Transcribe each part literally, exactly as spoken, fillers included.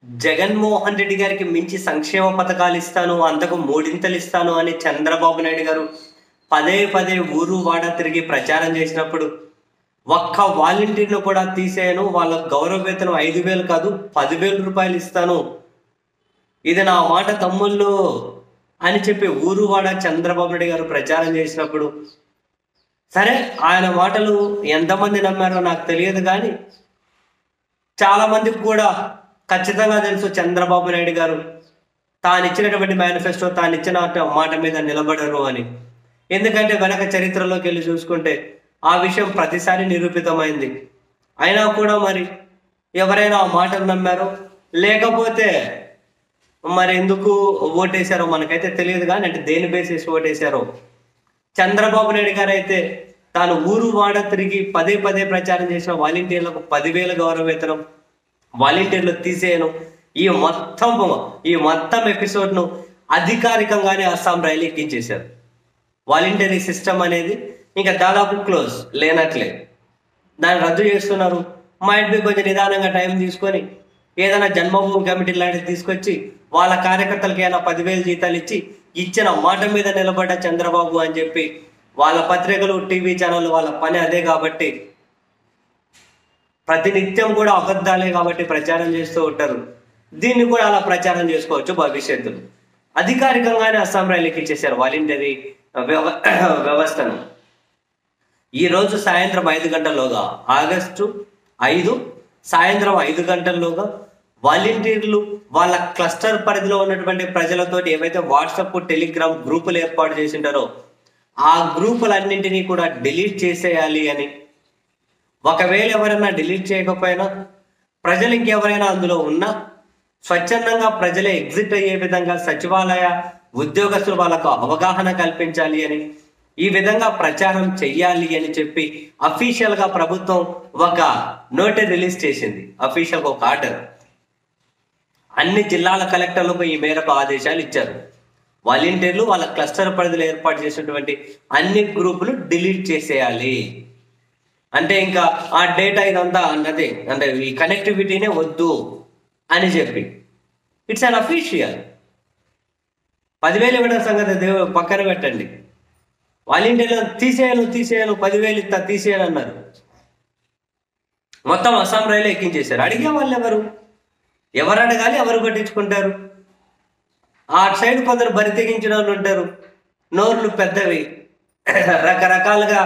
జగన్మోహన్ రెడ్డి గారికి మించి సంక్షేమ పథకాలు ఇస్తాను, అంతకు మూడింతలు ఇస్తాను అని చంద్రబాబు నాయుడు గారు పదే పదే ఊరు వాడ తిరిగి ప్రచారం చేసినప్పుడు ఒక్క వాలంటీర్ను కూడా తీసేయను, వాళ్ళ గౌరవ వేతనం ఐదు వేలు కాదు పదివేల రూపాయలు ఇస్తాను, ఇది నా మాట తమ్ముళ్ళు అని చెప్పి ఊరు వాడ చంద్రబాబు నాయుడు గారు ప్రచారం చేసినప్పుడు సరే ఆయన మాటలు ఎంతమంది నమ్మారో నాకు తెలియదు, కానీ చాలా మందికి కూడా ఖచ్చితంగా తెలుసు చంద్రబాబు నాయుడు గారు తాను ఇచ్చినటువంటి మేనిఫెస్టో తాను ఇచ్చిన మాట మీద నిలబడరు అని. ఎందుకంటే వెనక చరిత్రలోకి వెళ్ళి చూసుకుంటే ఆ విషయం ప్రతిసారి నిరూపితమైంది. అయినా కూడా మరి ఎవరైనా ఆ మాటలు నమ్మారో లేకపోతే మరి ఎందుకు ఓటేశారో మనకైతే తెలియదు, కానీ అంటే దేని బేసిస్ ఓటేశారో. చంద్రబాబు నాయుడు గారు అయితే తాను ఊరు వాడ తిరిగి పదే పదే ప్రచారం చేసిన వాలంటీర్లకు పదివేల గౌరవ వేతనం, వాలంటీర్లు తీసేయను, ఈ మొత్తం ఈ మొత్తం ఎపిసోడ్ను అధికారికంగానే అస్సాం రైలు ఎక్కించేశారు. వాలంటరీ సిస్టమ్ అనేది ఇంకా దాదాపు క్లోజ్ లేనట్లే, దాన్ని రద్దు చేస్తున్నారు. మైట్ బి కొంచెం నిదానంగా టైం తీసుకొని ఏదైనా జన్మభూమి కమిటీ లాంటిది తీసుకొచ్చి వాళ్ళ కార్యకర్తలకి ఏమైనా పదివేలు జీతాలు ఇచ్చి ఇచ్చిన మాట మీద నిలబడ్డ చంద్రబాబు అని చెప్పి వాళ్ళ పత్రికలు టీవీ ఛానళ్ళు వాళ్ళ పని అదే కాబట్టి ప్రతినిత్యం కూడా అబద్ధాలే కాబట్టి ప్రచారం చేస్తూ ఉంటారు. దీన్ని కూడా అలా ప్రచారం చేసుకోవచ్చు భవిష్యత్తులో. అధికారికంగానే అస్సాం రైలు ఎక్కించేశారు వాలంటరీ వ్యవ వ్యవస్థను. ఈరోజు సాయంత్రం ఐదు గంటల్లోగా ఆగస్టు ఐదు సాయంత్రం ఐదు గంటల్లోగా వాలంటీర్లు వాళ్ళ క్లస్టర్ పరిధిలో ఉన్నటువంటి ప్రజలతో ఏవైతే వాట్సాప్ టెలిగ్రామ్ గ్రూపులు ఏర్పాటు చేసింటారో ఆ గ్రూపులన్నింటినీ కూడా డిలీట్ చేసేయాలి అని, ఒకవేళ ఎవరైనా డిలీట్ చేయకపోయినా ప్రజలు ఇంకెవరైనా అందులో ఉన్నా స్వచ్ఛందంగా ప్రజలే ఎగ్జిట్ అయ్యే విధంగా సచివాలయ ఉద్యోగస్తులు వాళ్ళకు అవగాహన కల్పించాలి అని, ఈ విధంగా ప్రచారం చెయ్యాలి అని చెప్పి అఫీషియల్ గా ప్రభుత్వం ఒక నోటీస్ రిలీజ్ చేసింది. అఫీషియల్ ఒక ఆర్డర్ అన్ని జిల్లాల కలెక్టర్లకు ఈ మేరకు ఆదేశాలు ఇచ్చారు. వాలంటీర్లు వాళ్ళ క్లస్టర్ పరిధిలో ఏర్పాటు చేసినటువంటి అన్ని గ్రూపులు డిలీట్ చేసేయాలి. అంటే ఇంకా ఆ డేటా ఇదంతా అన్నది అంటే ఈ కనెక్టివిటీనే వద్దు అని చెప్పి ఇట్స్ అన్ అఫీషియల్. పదివేలు ఇవ్వడం సంగతి దేవు పక్కన పెట్టండి, వాలంటీర్లు తీసేయను తీసేయను పదివేలు ఇస్తా తీసేయను అన్నారు. మొత్తం అస్సాం రైలు ఎక్కించేశారు. అడిగే వాళ్ళు ఎవరు ఎవరు అడగాలి, ఎవరు పట్టించుకుంటారు? ఆ సైడ్ కొందరు బరి తెగించిన వాళ్ళు ఉంటారు, నోర్లు పెద్దవి, రకరకాలుగా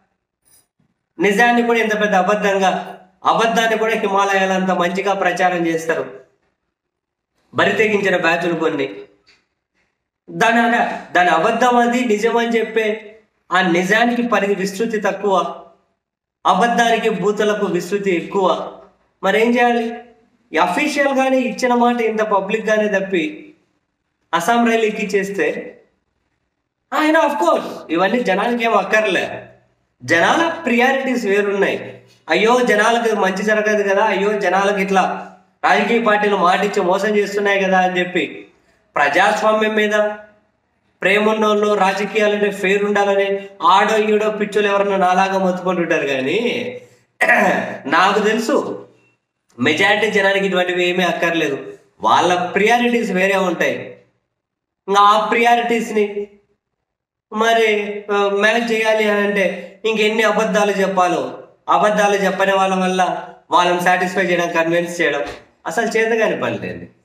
నిజాన్ని కూడా ఇంత పెద్ద అబద్ధంగా అబద్ధాన్ని కూడా హిమాలయాలంతా మంచిగా ప్రచారం చేస్తారు. బరి తెగించిన బ్యాచులు కొన్ని. దాని దాని అబద్ధం అది నిజం అని చెప్పే ఆ నిజానికి పరిధి విస్తృతి తక్కువ, అబద్ధానికి బూతులకు విస్తృతి ఎక్కువ. మరేం చేయాలి? అఫీషియల్ గానే ఇచ్చిన మాట ఇంత పబ్లిక్ గానే తప్పి అస్సాం రైలు ఎక్కిచ్చేస్తే ఆయన ఆఫ్ కోర్స్ ఇవన్నీ జనాలకి ఏం అక్కర్లే. జనాల ప్రియారిటీస్ వేరున్నాయి. అయ్యో జనాలకు మంచి జరగదు కదా, అయ్యో జనాలకు ఇట్లా రాజకీయ పార్టీలు మాటిచ్చి మోసం చేస్తున్నాయి కదా అని చెప్పి ప్రజాస్వామ్యం మీద ప్రేమ ఉన్నోళ్ళు రాజకీయాలంటే ఫేర్ ఉండాలని ఆడో ఈడో పిచ్చులు ఎవరన్నా నాలాగా మొత్తుకుంటుంటారు. కానీ నాకు తెలుసు మెజారిటీ జనానికి ఇటువంటివి ఏమీ అక్కర్లేదు. వాళ్ళ ప్రియారిటీస్ వేరే ఉంటాయి. ఇంకా ఆ ప్రియారిటీస్ని మరి మ్యాచ్ చేయాలి అని అంటే ఇంకెన్ని అబద్ధాలు చెప్పాలో, అబద్ధాలు చెప్పని వాళ్ళ వల్ల వాళ్ళని సాటిస్ఫై చేయడం, కన్విన్స్ చేయడం అసలు చేతగాని పని లేదు.